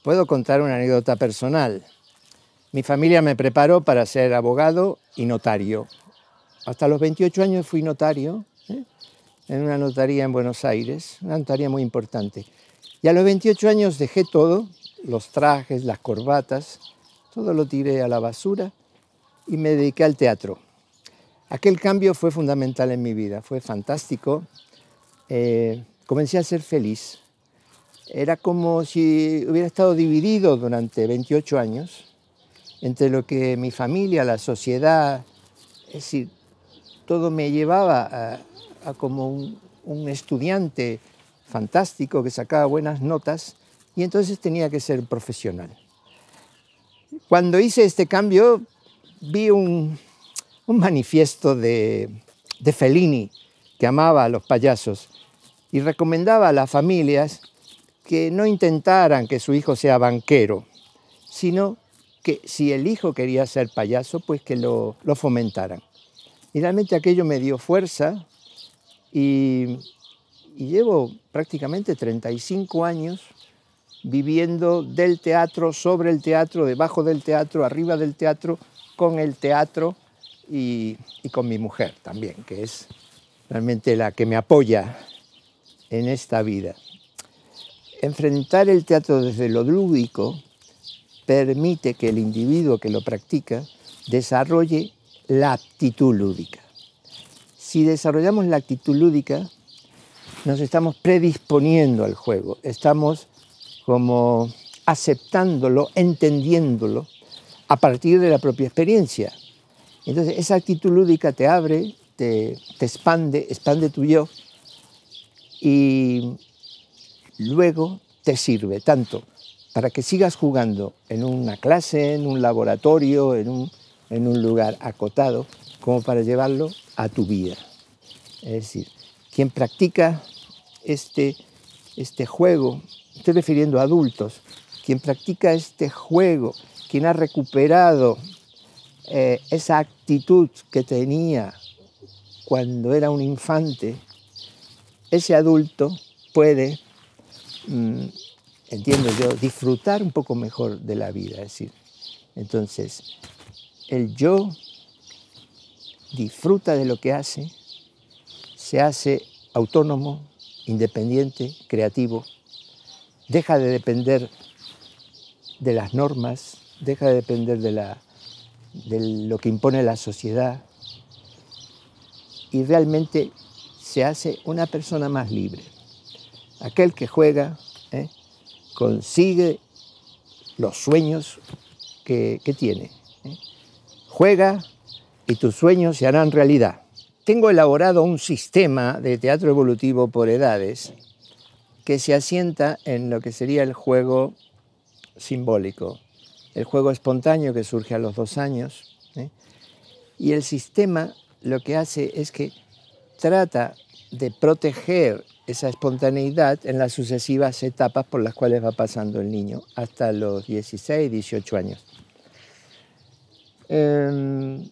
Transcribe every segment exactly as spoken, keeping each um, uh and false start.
puedo contar una anécdota personal. Mi familia me preparó para ser abogado y notario. Hasta los veintiocho años fui notario, ¿eh? en una notaría en Buenos Aires, una notaría muy importante. Y a los veintiocho años dejé todo, los trajes, las corbatas, todo lo tiré a la basura y me dediqué al teatro. Aquel cambio fue fundamental en mi vida, fue fantástico. Eh, comencé a ser feliz. Era como si hubiera estado dividido durante veintiocho años entre lo que mi familia, la sociedad, es decir, todo me llevaba a, a como un, un estudiante fantástico que sacaba buenas notas y entonces tenía que ser profesional. Cuando hice este cambio vi un, un manifiesto de, de Fellini que amaba a los payasos y recomendaba a las familias que no intentaran que su hijo sea banquero, sino que si el hijo quería ser payaso, pues que lo, lo fomentaran. Y realmente aquello me dio fuerza y, y llevo prácticamente treinta y cinco años viviendo del teatro, sobre el teatro, debajo del teatro, arriba del teatro, con el teatro y, y con mi mujer también, que es realmente la que me apoya en esta vida. Enfrentar el teatro desde lo lúdico permite que el individuo que lo practica desarrolle la aptitud lúdica. Si desarrollamos la actitud lúdica, nos estamos predisponiendo al juego, estamos como aceptándolo, entendiéndolo a partir de la propia experiencia. Entonces esa actitud lúdica te abre, te, te expande, expande tu yo y luego te sirve tanto para que sigas jugando en una clase, en un laboratorio, en un, en un lugar acotado, como para llevarlo a tu vida. Es decir, quien practica este, este juego, estoy refiriendo a adultos, quien practica este juego, quien ha recuperado eh, esa actitud que tenía cuando era un infante, ese adulto puede, mmm, entiendo yo, disfrutar un poco mejor de la vida. Es decir, entonces, el yo disfruta de lo que hace, se hace autónomo, independiente, creativo, deja de depender de las normas, deja de depender de, la, de lo que impone la sociedad y realmente se hace una persona más libre. Aquel que juega, ¿eh? consigue los sueños que, que tiene. ¿eh? Juega y tus sueños se harán realidad. Tengo elaborado un sistema de teatro evolutivo por edades que se asienta en lo que sería el juego simbólico, el juego espontáneo que surge a los dos años. ¿eh? Y el sistema lo que hace es que trata de proteger esa espontaneidad en las sucesivas etapas por las cuales va pasando el niño, hasta los dieciséis, dieciocho años. Eh,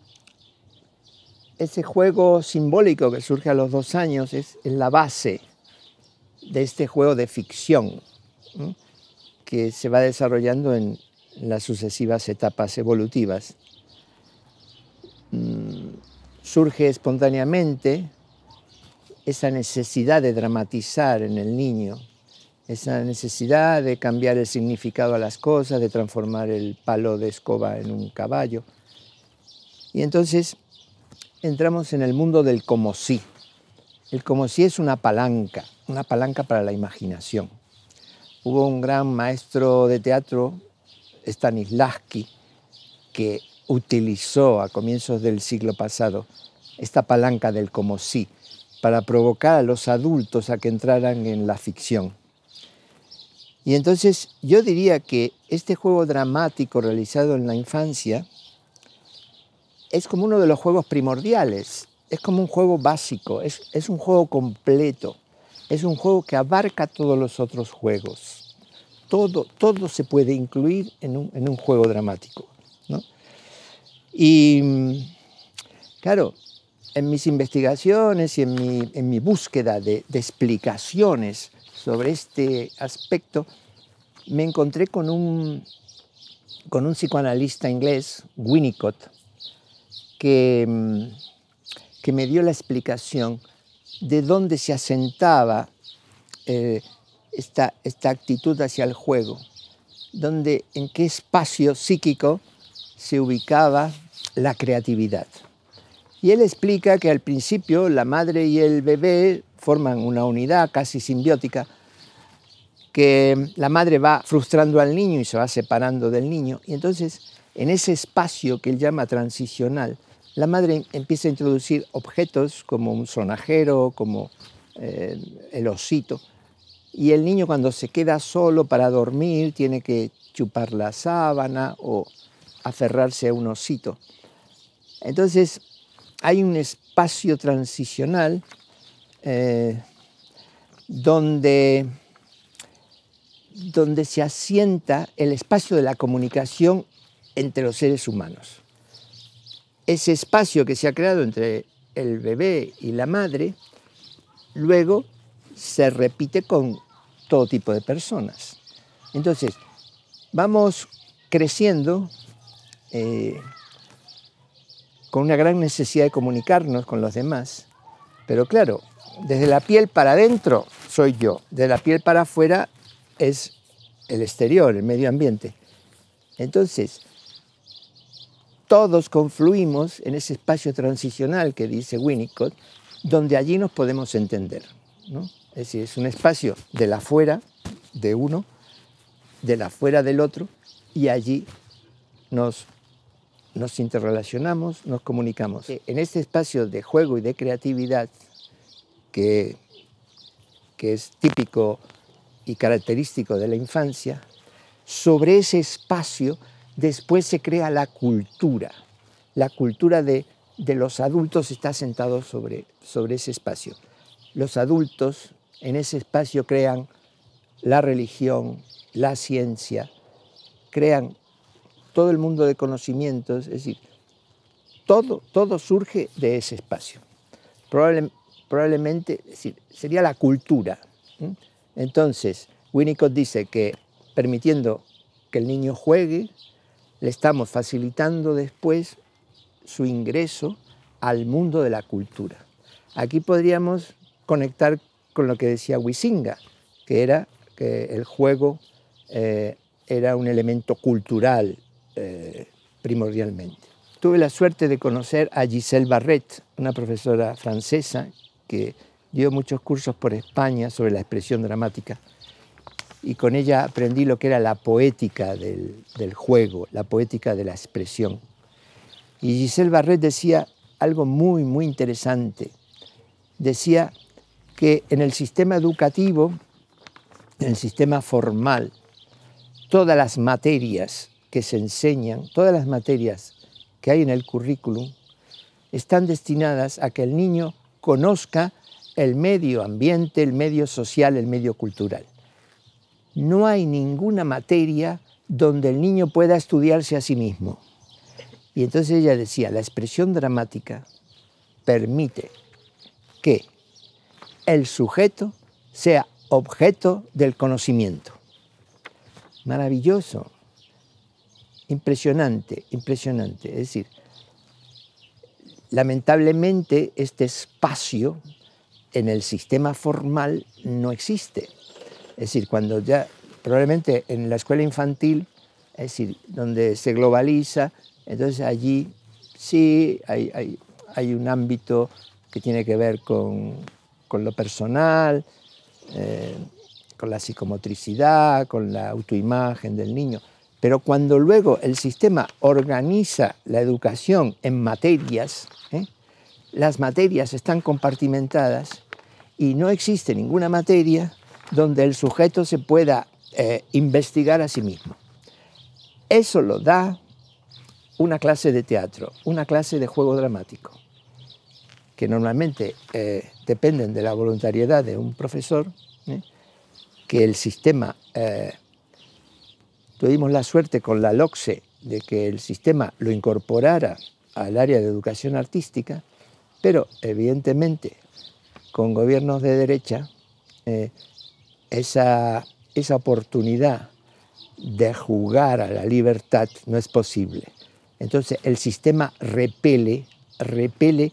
ese juego simbólico que surge a los dos años es, es la base de este juego de ficción, ¿eh? que se va desarrollando en las sucesivas etapas evolutivas. Mm, surge espontáneamente esa necesidad de dramatizar en el niño, esa necesidad de cambiar el significado a las cosas, de transformar el palo de escoba en un caballo. Y entonces entramos en el mundo del como si. El como si es una palanca, una palanca para la imaginación. Hubo un gran maestro de teatro, Stanislavski, que utilizó a comienzos del siglo pasado esta palanca del como si, para provocar a los adultos a que entraran en la ficción. Y entonces yo diría que este juego dramático realizado en la infancia es como uno de los juegos primordiales, es como un juego básico, es, es un juego completo, es un juego que abarca todos los otros juegos. Todo, todo se puede incluir en un, en un juego dramático, ¿no? Y claro, en mis investigaciones y en mi, en mi búsqueda de, de explicaciones sobre este aspecto, me encontré con un, con un psicoanalista inglés, Winnicott, que, que me dio la explicación de dónde se asentaba eh, esta, esta actitud hacia el juego, donde, en qué espacio psíquico se ubicaba la creatividad. Y él explica que al principio la madre y el bebé forman una unidad casi simbiótica, que la madre va frustrando al niño y se va separando del niño, y entonces en ese espacio que él llama transicional, la madre empieza a introducir objetos como un sonajero, como eh, el osito, y el niño cuando se queda solo para dormir tiene que chupar la sábana o aferrarse a un osito. Entonces hay un espacio transicional eh, donde, donde se asienta el espacio de la comunicación entre los seres humanos. Ese espacio que se ha creado entre el bebé y la madre, luego se repite con todo tipo de personas. Entonces, vamos creciendo eh, con una gran necesidad de comunicarnos con los demás, pero claro, desde la piel para adentro soy yo, de la piel para afuera es el exterior, el medio ambiente. Entonces, todos confluimos en ese espacio transicional que dice Winnicott, donde allí nos podemos entender, ¿no? Es decir, es un espacio de la afuera de uno, de la afuera del otro, y allí nos, nos interrelacionamos, nos comunicamos. En este espacio de juego y de creatividad, que, que es típico y característico de la infancia, sobre ese espacio después se crea la cultura. La cultura de, de los adultos está sentado sobre, sobre ese espacio. Los adultos en ese espacio crean la religión, la ciencia, crean todo el mundo de conocimientos, es decir, todo, todo surge de ese espacio. Probable, probablemente, es decir, sería la cultura. Entonces, Winnicott dice que permitiendo que el niño juegue, le estamos facilitando después su ingreso al mundo de la cultura. Aquí podríamos conectar con lo que decía Huizinga, que era que el juego eh, era un elemento cultural eh, primordialmente. Tuve la suerte de conocer a Giselle Barret, una profesora francesa que dio muchos cursos por España sobre la expresión dramática, y con ella aprendí lo que era la poética del, del juego, la poética de la expresión. Y Giselle Barret decía algo muy, muy interesante. Decía que en el sistema educativo, en el sistema formal, todas las materias que se enseñan, todas las materias que hay en el currículum, están destinadas a que el niño conozca el medio ambiente, el medio social, el medio cultural. No hay ninguna materia donde el niño pueda estudiarse a sí mismo. Y entonces ella decía, la expresión dramática permite que el sujeto sea objeto del conocimiento. Maravilloso, impresionante, impresionante. Es decir, lamentablemente este espacio en el sistema formal no existe. Es decir, cuando ya, probablemente en la escuela infantil, es decir, donde se globaliza, entonces allí sí hay, hay, hay un ámbito que tiene que ver con, con lo personal, eh, con la psicomotricidad, con la autoimagen del niño. Pero cuando luego el sistema organiza la educación en materias, ¿eh? las materias están compartimentadas y no existe ninguna materia donde el sujeto se pueda eh, investigar a sí mismo. Eso lo da una clase de teatro, una clase de juego dramático, que normalmente eh, dependen de la voluntariedad de un profesor, ¿eh? que el sistema, eh, tuvimos la suerte con la LOCSE de que el sistema lo incorporara al área de educación artística, pero evidentemente con gobiernos de derecha, eh, esa, esa oportunidad de jugar a la libertad no es posible. Entonces el sistema repele, repele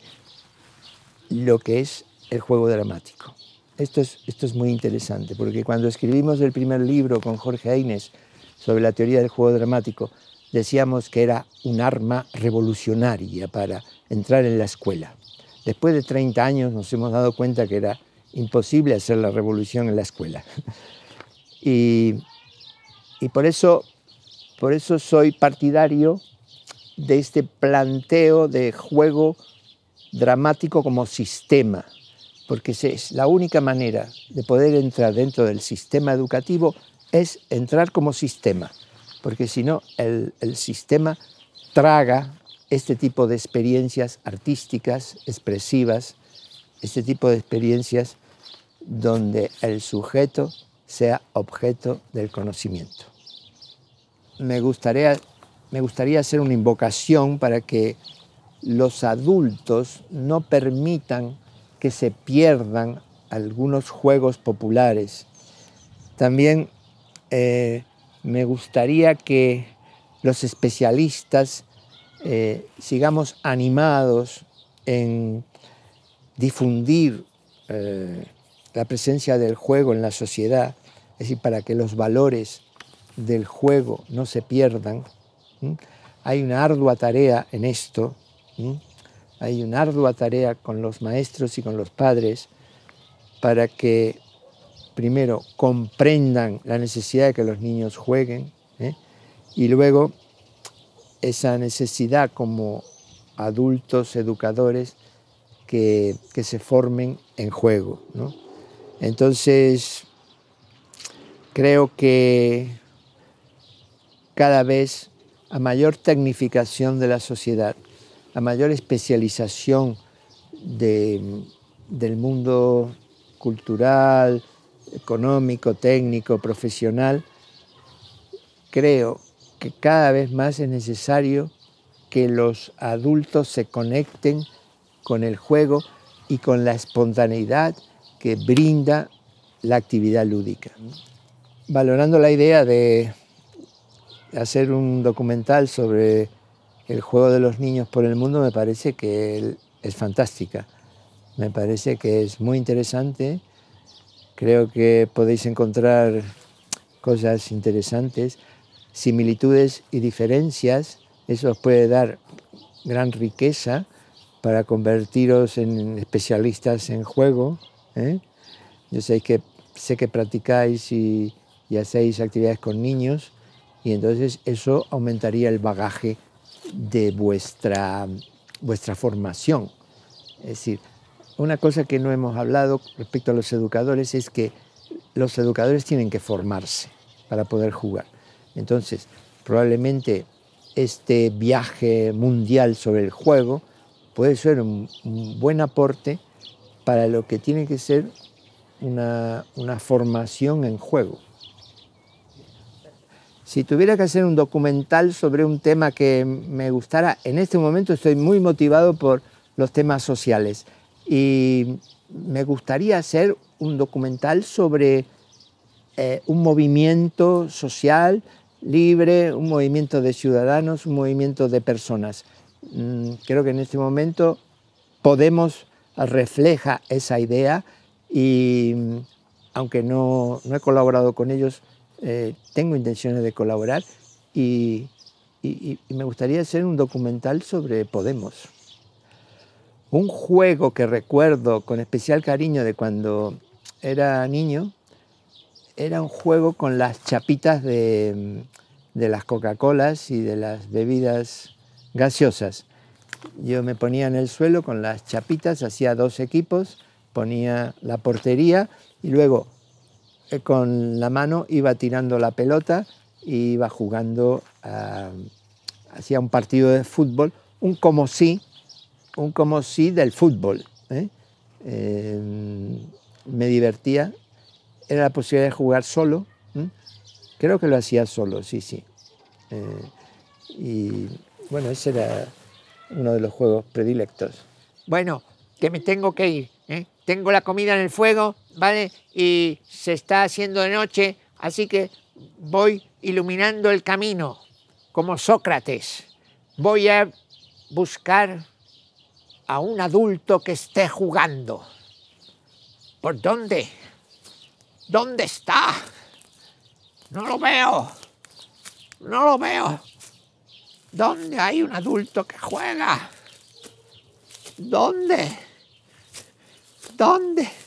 lo que es el juego dramático. Esto es, esto es muy interesante, porque cuando escribimos el primer libro con Jorge Aynes sobre la teoría del juego dramático, decíamos que era un arma revolucionaria para entrar en la escuela. Después de treinta años nos hemos dado cuenta que era imposible hacer la revolución en la escuela. Y, y por eso, por eso soy partidario de este planteo de juego dramático como sistema, porque es la única manera de poder entrar dentro del sistema educativo es entrar como sistema, porque si no el, el sistema traga este tipo de experiencias artísticas, expresivas, este tipo de experiencias donde el sujeto sea objeto del conocimiento. Me gustaría, me gustaría hacer una invocación para que los adultos no permitan que se pierdan algunos juegos populares. También eh, me gustaría que los especialistas eh, sigamos animados en difundir eh, la presencia del juego en la sociedad, es decir, para que los valores del juego no se pierdan. ¿Mm? Hay una ardua tarea en esto. ¿Mm? Hay una ardua tarea con los maestros y con los padres para que, primero, comprendan la necesidad de que los niños jueguen, ¿eh? y luego esa necesidad como adultos educadores que, que se formen en juego, ¿no? Entonces, creo que cada vez a mayor tecnificación de la sociedad, a mayor especialización de, del mundo cultural, económico, técnico, profesional, creo que cada vez más es necesario que los adultos se conecten con el juego y con la espontaneidad que brinda la actividad lúdica. Valorando la idea de hacer un documental sobre el juego de los niños por el mundo, me parece que es fantástica. Me parece que es muy interesante. Creo que podéis encontrar cosas interesantes, similitudes y diferencias. Eso os puede dar gran riqueza para convertiros en especialistas en juego, ¿eh? Yo sé que, sé que practicáis y, y hacéis actividades con niños, y entonces eso aumentaría el bagaje de vuestra, vuestra formación. Es decir, una cosa que no hemos hablado respecto a los educadores es que los educadores tienen que formarse para poder jugar. Entonces, probablemente este viaje mundial sobre el juego puede ser un, un buen aporte para lo que tiene que ser una, una formación en juego. Si tuviera que hacer un documental sobre un tema que me gustara, en este momento estoy muy motivado por los temas sociales y me gustaría hacer un documental sobre eh, un movimiento social libre, un movimiento de ciudadanos, un movimiento de personas. Mm, creo que en este momento Podemos refleja esa idea y aunque no, no he colaborado con ellos, eh, tengo intenciones de colaborar y, y, y me gustaría hacer un documental sobre Podemos. Un juego que recuerdo con especial cariño de cuando era niño era un juego con las chapitas de, de las Coca-Colas y de las bebidas gaseosas. Yo me ponía en el suelo con las chapitas, hacía dos equipos, ponía la portería y luego eh, con la mano iba tirando la pelota e iba jugando, uh, hacía un partido de fútbol, un como si, un como si del fútbol. ¿eh? Eh, me divertía, era la posibilidad de jugar solo, ¿eh? Creo que lo hacía solo, sí, sí. Eh, y bueno, ese era uno de los juegos predilectos. Bueno, que me tengo que ir, ¿eh? Tengo la comida en el fuego, ¿vale? Y se está haciendo de noche, así que voy iluminando el camino, como Sócrates. Voy a buscar a un adulto que esté jugando. ¿Por dónde? ¿Dónde está? No lo veo. No lo veo. ¿Dónde hay un adulto que juega? ¿Dónde? ¿Dónde?